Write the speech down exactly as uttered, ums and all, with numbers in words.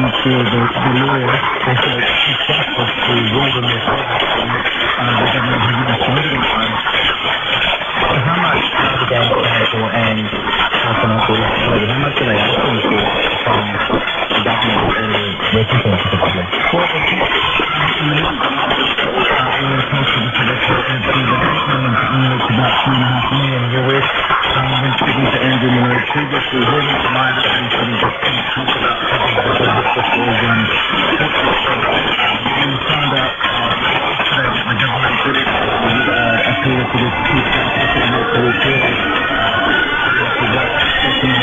speaking to the, the lawyer, they said it's justice to widen their service and uh, the government has not funded it. So how much are the Game Council and Council how much are they asking for from the government in recompense to the public? Well, the it's about two and a half million U S. Um, when speaking to Andrew Minogue previously, he wasn't denied that he said he just can't talk about something because this was um, we found out uh, yesterday that the government did it uh, appeal to the Chief Justice and to repeal it. Uh, to what